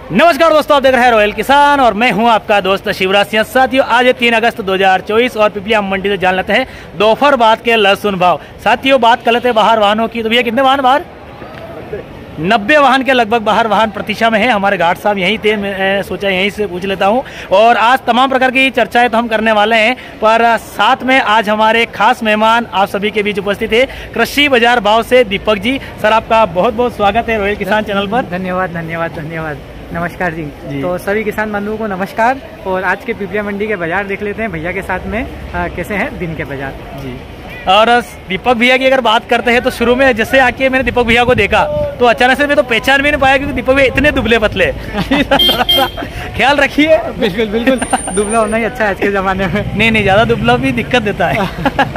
नमस्कार दोस्तों, आप देख रहे हैं रॉयल किसान और मैं हूं आपका दोस्त शिवराज सिंह। साथियों, आज है 3 अगस्त 2024 और पिपलिया मंडी से जान लेते हैं दोपहर बाद के लहसुन भाव। साथियों, बात कर लेते हैं बाहर वाहनों की। तो भैया कितने वाहन बाहर? 90 वाहन के लगभग बाहर वाहन प्रतीक्षा में है। हमारे घाट साहब यहीं थे, मैं सोचा यहीं से पूछ लेता हूं। और आज तमाम प्रकार की चर्चाएं तो हम करने वाले हैं, पर साथ में आज हमारे खास मेहमान आप सभी के बीच उपस्थित है कृषि बाजार भाव से दीपक जी। सर, आपका बहुत बहुत स्वागत है रॉयल किसान चैनल पर। धन्यवाद धन्यवाद धन्यवाद। नमस्कार जी। तो सभी किसान बंधुओं को नमस्कार। और आज के पिपलिया मंडी के बाजार देख लेते हैं भैया के साथ में कैसे हैं दिन के बाजार जी। और दीपक भैया की अगर बात करते हैं तो शुरू में जैसे आके मैंने दीपक भैया को देखा तो अचानक से मैं तो पहचान भी नहीं पाया, क्योंकि दीपक भैया इतने दुबले पतले। ख्याल रखिए। बिल्कुल बिल्कुल, दुबला होना ही अच्छा है आज के ज़माने में। नहीं, ज़्यादा दुबला भी दिक्कत देता है।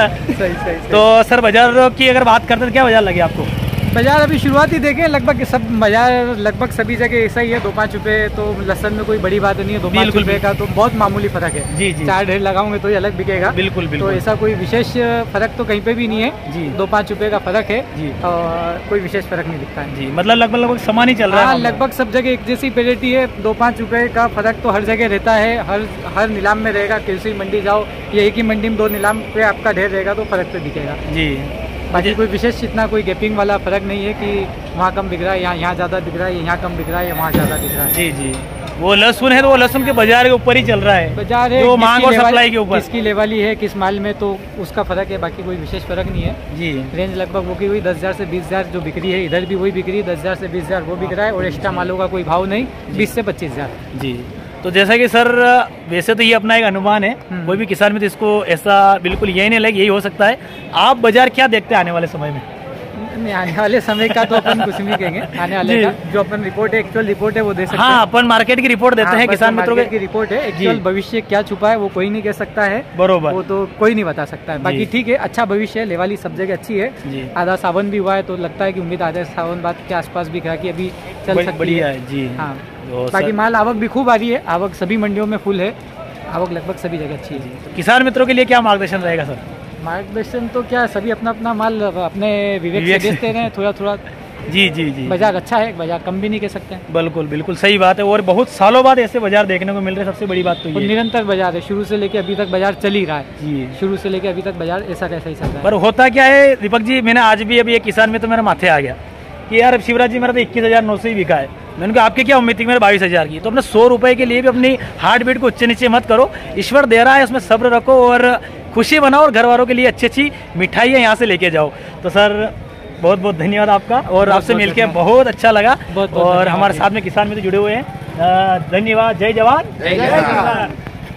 सही। तो सर, बाजार की अगर बात करते हैं तो क्या बाजार लगे आपको? बाजार अभी शुरुआत ही देखें, लगभग सब बाजार लगभग सभी जगह ऐसा ही है। 2-5 रुपये तो लहसन में कोई बड़ी बात नहीं है। 2-5 रुपये का तो बहुत मामूली फर्क है जी। 4 ढेर लगाऊंगे तो ये अलग बिकेगा। बिल्कुल। तो ऐसा कोई विशेष फर्क तो कहीं पे भी नहीं है जी। 2-5 रुपये का फर्क है जी, और कोई विशेष फर्क नहीं दिखता है जी। मतलब लगभग समान ही चल रहा है। लगभग सब जगह एक जैसी वेरायटी है। 2-5 रुपये का फर्क तो हर जगह रहता है, हर नीलाम में रहेगा। कृषि मंडी जाओ, ये एक ही मंडी में 2 नीलाम पे आपका ढेर रहेगा तो फर्क तो दिखेगा जी। बाकी कोई विशेष इतना कोई गैपिंग वाला फर्क नहीं है कि वहाँ कम बिक रहा है, यहाँ ज़्यादा बिक रहा है, यहाँ कम बिक रहा है या वहाँ ज़्यादा बिक रहा है जी। वो लहसुन है तो वो लहसुन के बाजार के ऊपर ही चल रहा है। बाजार है जो मांग और सप्लाई के ऊपर, किसकी लेवली है किस माल में, तो उसका फर्क है। बाकी कोई विशेष फर्क नहीं है जी। रेंज लगभग वो की हुई 10,000 से 20,000 जो बिक्री है, इधर भी वही बिक्री है। 10,000 से 20,000 वो बिक रहा है, और एक्स्ट्रा मालों का कोई भाव नहीं। 20 से 25,000 जी। तो जैसा कि सर, वैसे तो ये अपना एक अनुमान है, कोई भी किसान में तो इसको ऐसा बिल्कुल यही नहीं लगे, यही हो सकता है। आप बाजार क्या देखते हैं आने वाले समय में? आने वाले समय का तो अपन कुछ नहीं कहेंगे। आने वाले का जो अपन रिपोर्ट है, एक्चुअल रिपोर्ट है, वो दे सकते हैं। हाँ, अपन मार्केट की रिपोर्ट देते हैं, किसान मित्रों की रिपोर्ट है। एक्चुअल भविष्य क्या छुपा है वो कोई नहीं कह सकता है, बरोबर, वो तो कोई नहीं बता सकता है। बाकी ठीक है, अच्छा भविष्य है। लेवाली सब जगह अच्छी है। आधा सावन भी हुआ है तो लगता है कि उम्मीद आधा सावन बाद के आसपास भी कि अभी चल सकती है जी। हाँ, बाकी माल आवक भी खूब आ रही है। आवक सभी मंडियों में फुल है, आवक लगभग सभी जगह अच्छी है। किसान मित्रों के लिए क्या मार्गदर्शन रहेगा सर? मार्गदर्शन तो क्या, सभी अपना अपना माल अपने विवेक से बेचते रहे थोड़ा जी। बाजार अच्छा है, बाजार कम भी नहीं कह सकते हैं। बिल्कुल सही बात है। और बहुत सालों बाद ऐसे बाजार देखने को मिल रहे हैं, सबसे बड़ी बात तो ये निरंतर बाजार है। शुरू से लेके अभी तक बाजार चल ही रहा है जी। शुरू से लेके अभी तक बाजार ऐसा कैसा ही चल रहा है। पर होता क्या है दीपक जी, मैंने आज भी अभी एक किसान में तो मेरे माथे आ गया कि यार शिवराज जी, मेरा तो 21,900 ही बिका है। मैंने कहा आपके क्या उम्मीद थी? मेरे 22,000 की। तो अपने 100 रुपए के लिए भी अपनी हार्ट बीट को ऊंचे नीचे मत करो। ईश्वर दे रहा है, उसमें सब्र रखो और खुशी बनाओ, और घर वालों के लिए अच्छी अच्छी मिठाइयाँ यहाँ से लेके जाओ। तो सर, बहुत बहुत धन्यवाद आपका, और आपसे मिलकर बहुत अच्छा लगा। और हमारे साथ में किसान मित्र जुड़े हुए हैं। धन्यवाद। जय जवान जय किसान।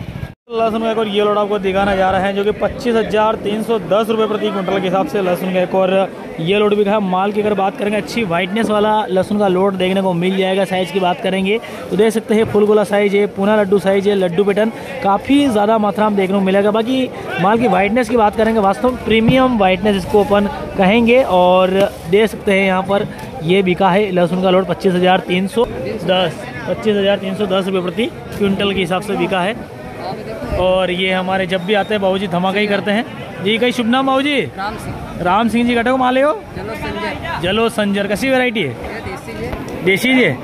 लहसुन का एक और ये लोड आपको दिखाना जा रहा है, जो कि 25,310 रुपये प्रति क्विंटल के हिसाब से लहसुन का एक और ये लोड भी है। माल की अगर बात करेंगे, अच्छी वाइटनेस वाला लहसुन का लोड देखने को मिल जाएगा। साइज़ की बात करेंगे तो देख सकते हैं, फुल गोला साइज है, पूना लड्डू साइज है, लड्डू पैटर्न काफ़ी ज़्यादा मात्रा में देखने को मिलेगा। बाकी माल की वाइटनेस की बात करेंगे, वास्तव में प्रीमियम वाइटनेस इसको अपन कहेंगे। और देख सकते हैं यहाँ पर ये बिका है लहसुन का लोड 25,310 रुपये प्रति क्विंटल के हिसाब से बिका है। और ये हमारे जब भी आते हैं बाबूजी धमाका ही करते हैं जी। कहीं शुभ नाम बाबूजी? राम सिंह जी। कटो माले हो? जलो संजर। कैसी वैरायटी है? देसी जी।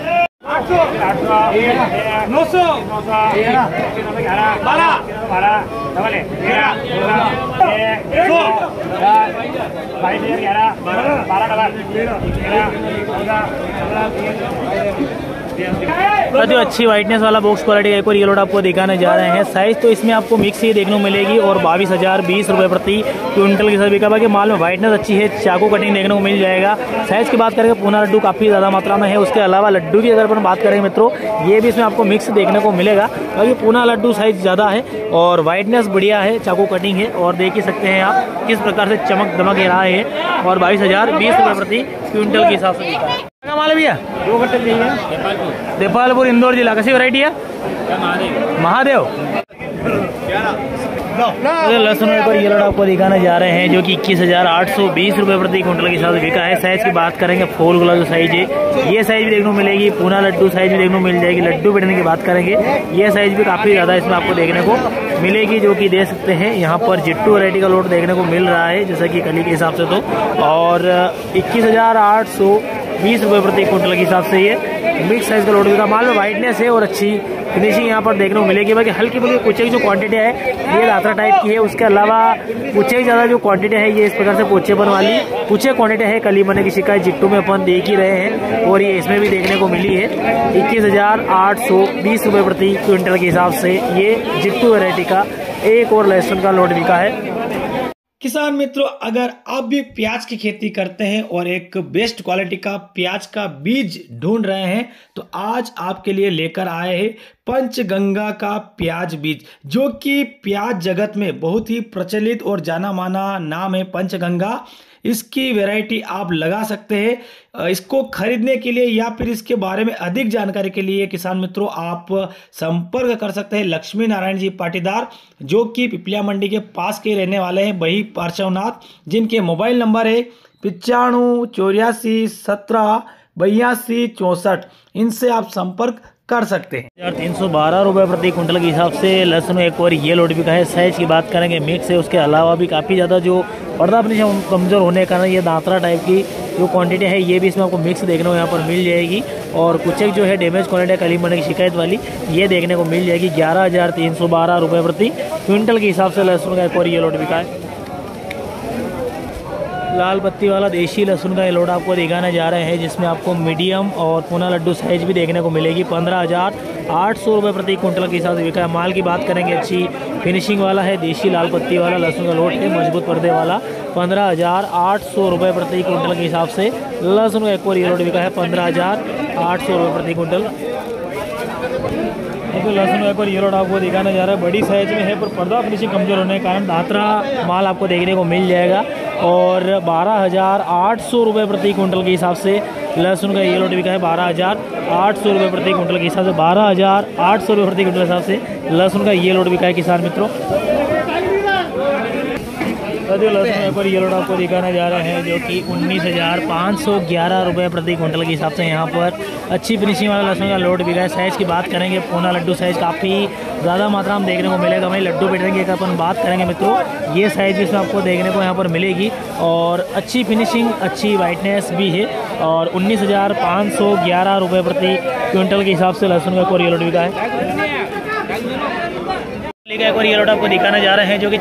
8 जो अच्छी वाइटनेस वाला बॉक्स क्वालिटी का एक और ये लोड आपको दिखाने जा रहे हैं। साइज तो इसमें आपको मिक्स ही देखने को मिलेगी, और 22,020 रुपये प्रति क्विंटल के साथ बिका। बाकी माल में वाइटनेस अच्छी है, चाकू कटिंग देखने को मिल जाएगा। साइज की बात करेंगे, पूना लड्डू काफ़ी ज़्यादा मात्रा में है। उसके अलावा लड्डू की अगर अपन बात करेंगे मित्रों, ये भी इसमें आपको मिक्स देखने को मिलेगा। बाकी पूना लड्डू साइज ज़्यादा है और वाइटनेस बढ़िया है, चाकू कटिंग है, और देख ही सकते हैं आप किस प्रकार से चमक दमक रहा है। और 22,020 रुपये प्रति क्विंटल के हिसाब से बिका है। क्या माल है भैया? 2 घंटे देपालपुर इंदौर जिला। कैसी वैरायटी है? महादेव। लहसुन पर ये लोड आपको दिखाने जा रहे हैं, जो कि 21,820 रुपये प्रति क्विंटल के साथ बिका है। साइज की बात करेंगे, फूल गुला जो साइज है ये साइज भी देखने को मिलेगी। पूना लड्डू साइज भी देखने को मिल जाएगी। लड्डू बेटने की बात करेंगे, ये साइज भी काफ़ी ज़्यादा इसमें आपको देखने को मिलेगी, जो कि देख सकते हैं यहाँ पर जिट्टू वैरायटी का लोड देखने को मिल रहा है, जैसा कि कली के हिसाब से तो। और 21,800 20 रुपये प्रति क्विंटल के हिसाब से ये मिक्स साइज का लोड बिका। माल में वाइटनेस है और अच्छी फिनिशिंग यहाँ पर देखने को मिलेगी। बाकी हल्की फुल्की कुछ एक जो क्वांटिटी है ये दात्रा टाइप की है। उसके अलावा कुछ एक ज़्यादा जो क्वांटिटी है ये इस प्रकार से पोचेपन वाली कुछ एक क्वांटिटी है। कली मने की शिकायत जिट्टू में अपन देख ही रहे हैं और ये इसमें भी देखने को मिली है। 21,820 रुपये प्रति क्विंटल के हिसाब से ये जिट्टू वैरायटी का एक और लहसुन का लोड बिका है। किसान मित्रों, अगर आप भी प्याज की खेती करते हैं और एक बेस्ट क्वालिटी का प्याज का बीज ढूंढ रहे हैं तो आज आपके लिए लेकर आए हैं पंचगंगा का प्याज बीज, जो कि प्याज जगत में बहुत ही प्रचलित और जाना माना नाम है पंचगंगा। इसकी वैरायटी आप लगा सकते हैं। इसको खरीदने के लिए या फिर इसके बारे में अधिक जानकारी के लिए किसान मित्रों आप संपर्क कर सकते हैं लक्ष्मी नारायण जी पाटीदार, जो कि पिपलिया मंडी के पास के रहने वाले हैं, वही पार्श्वनाथ, जिनके मोबाइल नंबर है 95 84 17 82 64। इनसे आप संपर्क कर सकते हैं। 312 रुपये प्रति क्विंटल के हिसाब से लहसुन एक और ये लोड बिका है। साइज की बात करेंगे मिक्स है, उसके अलावा भी काफ़ी ज़्यादा जो पर्दा अपनी कमज़ोर होने के कारण ये दात्रा टाइप की जो क्वांटिटी है ये भी इसमें आपको मिक्स देखने को यहाँ पर मिल जाएगी। और कुछ एक जो है डैमेज क्वालिटी कली मने की शिकायत वाली ये देखने को मिल जाएगी। 11,312 रुपये प्रति क्विंटल के हिसाब से लहसुन का एक और ये लोड बिका है। लाल पत्ती वाला देशी लहसुन का ये लोड आपको दिखाने जा रहे हैं, जिसमें आपको मीडियम और पूना लड्डू साइज भी देखने को मिलेगी। 15,800 रुपये प्रति क्विंटल के हिसाब से बिका है। माल की बात करेंगे अच्छी फिनिशिंग वाला है, देशी लाल पत्ती वाला लहसुन का लोड है, मजबूत पर्दे वाला। 15,800 रुपये प्रति क्विंटल के हिसाब से लहसुन का एक और ये लोड बिका है। 15,800 रुपये प्रति क्विंटल तो लहसुन एक और ये लोड आपको दिखाने जा रहा है। बड़ी साइज में है पर पर्दा फिनिशिंग कमजोर होने के कारण दात्रा माल आपको देखने को मिल जाएगा। और 12,800 रुपये प्रति क्विंटल के हिसाब से लहसुन का ये लोड बिका है। 12,800 रुपये प्रति क्विंटल के हिसाब से 12,800 रुपये प्रति क्विंटल के हिसाब से लहसुन का ये लोड बिका है किसान मित्रों। लहसुन एक और ये लोड आपको दिखाने जा रहे हैं, जो कि 19,511 रुपये प्रति क्विंटल के हिसाब से यहाँ पर अच्छी फिनिशिंग वाला लहसुन का लोड बिका है। साइज़ की बात करेंगे पूना लड्डू साइज़ काफ़ी ज़्यादा मात्रा में देखने को मिलेगा। वहीं लड्डू पेटने की अपन बात करेंगे मित्रों, ये साइज़ इसमें आपको देखने को यहाँ पर मिलेगी और अच्छी फिनिशिंग अच्छी वाइटनेस भी है। और 19,511 रुपये प्रति क्विंटल के हिसाब से लहसुन का एक और ये लोड बिका है। एक और ये लोड आपको दिखाने जा रहे हैं, जो कि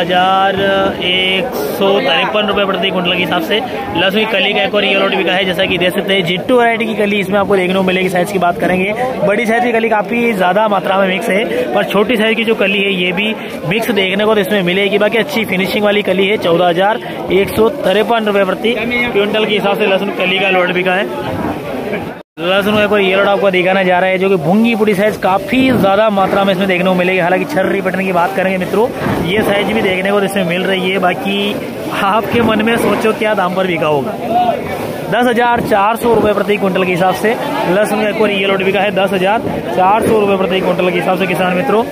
14,153 रुपये प्रति क्विंटल के हिसाब से लहसुन की कली का एक और ये लोड बिका है। जैसा कि देख सकते हैं जिट्टू वैरायटी की कली इसमें आपको देखने को मिलेगी। साइज की बात करेंगे बड़ी साइज की कली काफ़ी ज़्यादा मात्रा में मिक्स है, पर छोटी साइज की जो कली है ये भी मिक्स देखने को इसमें मिलेगी। बाकी अच्छी फिनिशिंग वाली कली है। 14,153 रुपये प्रति क्विंटल के हिसाब से लहसुन कली का लोड बिका है। लहसुन एक और ये लोड आपको दिखाना जा रहा है, जो कि भूंगी पूरी साइज काफ़ी ज़्यादा मात्रा में इसमें देखने को मिलेगी। हालांकि छर्री पटने की बात करेंगे मित्रों, ये साइज भी देखने को इसमें मिल रही है। बाकी आपके मन में सोचो क्या दाम पर बिका होगा। 10,400 रुपये प्रति क्विंटल के हिसाब से लहसुन एक और ये लोड बिका है। 10,400 रुपये प्रति क्विंटल के हिसाब से किसान मित्रों।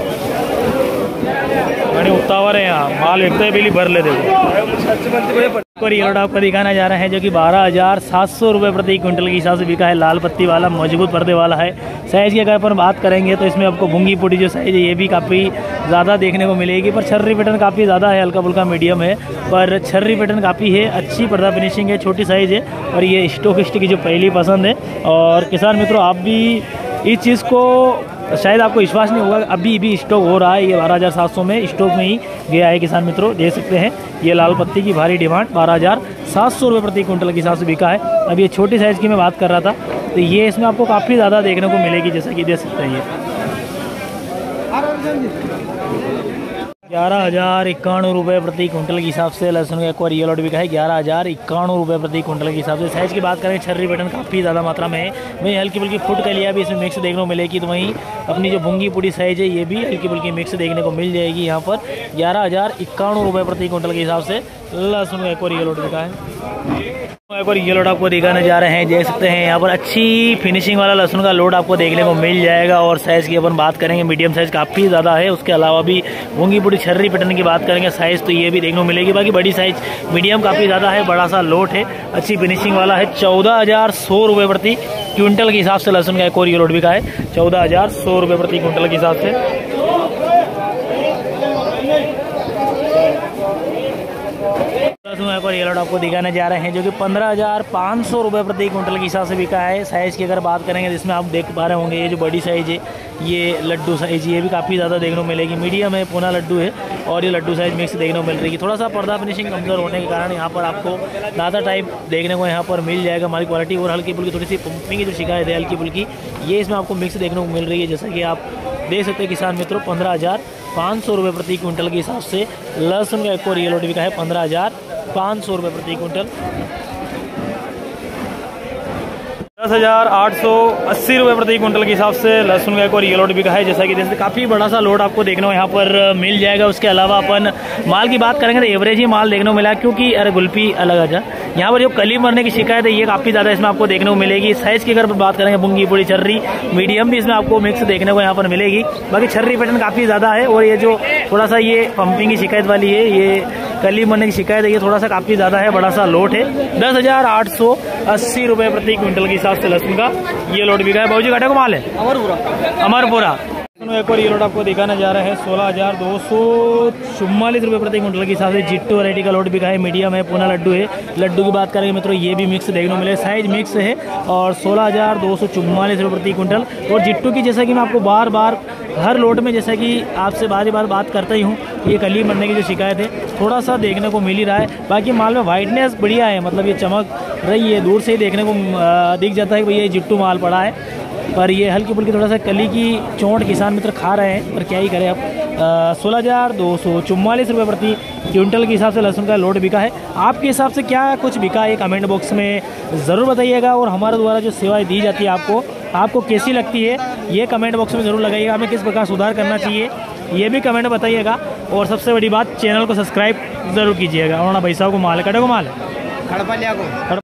बड़ी उत्तावर है यहाँ, माल एक बिली भर लेते और ये लोड आपको दिखाना जा रहा है, जो कि 12,700 रुपये प्रति क्विंटल के हिसाब से बिका है। लाल पत्ती वाला मजबूत पर्दे वाला है। साइज़ की अगर अपन बात करेंगे तो इसमें आपको भूंगी पुटी जो साइज़ है ये भी काफ़ी ज़्यादा देखने को मिलेगी, पर छर्री पैटर्न काफ़ी ज़्यादा है, हल्का फुल्का मीडियम है, पर छर्री पैटर्न काफ़ी है। अच्छी पर्दा फिनिशिंग है, छोटी साइज़ है और ये स्टॉकिस्ट की जो पहली पसंद है। और किसान मित्रों आप भी इस चीज़ को शायद आपको विश्वास नहीं होगा, अभी भी स्टॉक हो रहा है। ये 12,700 में स्टॉक में ही गया है किसान मित्रों, देख सकते हैं। ये लाल पत्ती की भारी डिमांड 12,700 रुपये प्रति क्विंटल के हिसाब से बिका है। अब ये छोटी साइज़ की मैं बात कर रहा था, तो ये इसमें आपको काफ़ी ज़्यादा देखने को मिलेगी, जैसा कि देख सकते हैं। ये 11,091 रुपये प्रति क्विंटल के हिसाब से लहसुन का एक और ये लोड बिका है। 11,091 रुपये प्रति क्विंटल के हिसाब से। साइज़ की बात करें छर्री पैटर्न काफ़ी ज़्यादा मात्रा में है। वहीं हल्की फुल्की फुट का लिया भी इसमें मिक्स देखने को मिलेगी। तो वहीं अपनी जो भूंगी पूरी साइज़ है ये भी हल्की फुल्की मिक्स देखने को मिल जाएगी। यहाँ पर 11,091 रुपये प्रति क्विंटल के हिसाब से लहसुन का एक और ये लोड बिका है। एक और ये लोड आपको दिखाने जा रहे हैं, देख सकते हैं यहाँ पर अच्छी फिनिशिंग वाला लहसुन का लोड आपको देखने को मिल जाएगा। और साइज़ की अपन बात करेंगे मीडियम साइज़ काफ़ी ज़्यादा है। उसके अलावा भी भूंगी पूरी छर्री पैटर्न की बात करेंगे साइज़ तो ये भी देखने को मिलेगी। बाकी बड़ी साइज़ मीडियम काफ़ी ज़्यादा है, बड़ा सा लोड है, अच्छी फिनिशिंग वाला है। 14,100 रुपये प्रति क्विंटल के हिसाब से लहसुन का एक और ये लोड बिका है। 14,100 रुपये प्रति क्विंटल के हिसाब से। लहसुन एक और ये लोड आपको दिखाने जा रहे हैं जो कि 15,500 रुपये प्रति क्विंटल के हिसाब से बिका है। साइज़ की अगर बात करेंगे जिसमें आप देख पा रहे होंगे ये जो बड़ी साइज़ है ये लड्डू साइज़, ये भी काफ़ी ज़्यादा देखने को मिलेगी। मीडियम है, पूना लड्डू है और ये लड्डू साइज़ मिक्स देखने को मिल रही है। थोड़ा सा पर्दा फिनिशिंग कमज़ोर होने के कारण यहाँ पर आपको दादा टाइप देखने को यहाँ पर मिल जाएगा। हमारी क्वालिटी और हल्की फुल्की थोड़ी सी पंपिंग की जो शिकायत है हल्की फुल्की, ये इसमें आपको मिक्स देखने को मिल रही है। जैसा कि आप देख सकते हैं किसान मित्रों, 15,500 रुपये प्रति क्विंटल के हिसाब से लहसुन का एक और ये लोड बिका है 15,500 रुपये प्रति क्विंटल। 10,880 रुपये प्रति क्विंटल के हिसाब से लहसुन का एक और ये लोड बिका है। जैसा कि जैसे काफ़ी बड़ा सा लोड आपको देखने को यहाँ पर मिल जाएगा। उसके अलावा अपन माल की बात करेंगे तो एवरेज ही माल देखने को मिला, क्योंकि अरे गुल्फी अलग आ जा। यहाँ पर जो कली मरने की शिकायत है ये काफ़ी ज़्यादा इसमें आपको देखने को मिलेगी। साइज़ की अगर बात करेंगे बुंगी पूरी छर्री मीडियम भी इसमें आपको मिक्स देखने को यहाँ पर मिलेगी। बाकी छर्री पैटर्न काफ़ी ज़्यादा है और ये जो थोड़ा सा ये पंपिंग की शिकायत वाली है, ये कली मरने की शिकायत है, ये थोड़ा सा काफ़ी ज़्यादा है, बड़ा सा लोट है। 10,880 रुपये प्रति क्विंटल के हिसाब से लहसुन का ये लोड बिका है। बाबूजी घाटे को माल है अमरपुरा। एक और ये लोड आपको दिखाने जा रहे हैं 16,244 रुपये प्रति क्विंटल के हिसाब से जिट्टू वैरायटी का लोड बिका है। मीडियम है, पूना लड्डू है। लड्डू की बात करेंगे मित्रों ये भी मिक्स देखने को मिले, साइज मिक्स है और 16,244 रुपये प्रति क्विंटल। और जिट्टू की जैसा कि मैं आपको बार बार हर लोड में जैसा कि आपसे बार बात करता ही हूँ, ये कली मरने की जो शिकायत है थोड़ा सा देखने को मिल ही रहा है। बाकी माल में वाइटनेस बढ़िया है, मतलब ये चमक रही है, दूर से ही देखने को दिख जाता है कि भैया ये जिट्टू माल पड़ा है। पर ये हल्की फुल्की थोड़ा सा कली की चोट किसान मित्र खा रहे हैं, पर क्या ही करें अब। 16,244 रुपये प्रति क्विंटल के हिसाब से लहसुन का लोड बिका है। आपके हिसाब से क्या कुछ बिका है कमेंट बॉक्स में ज़रूर बताइएगा। और हमारे द्वारा जो सेवाएं दी जाती है आपको कैसी लगती है ये कमेंट बॉक्स में ज़रूर लगाइएगा। हमें किस प्रकार सुधार करना चाहिए ये भी कमेंट बताइएगा। और सबसे बड़ी बात, चैनल को सब्सक्राइब ज़रूर कीजिएगा। और ना भाई साहब को माल है, कटे को माल है।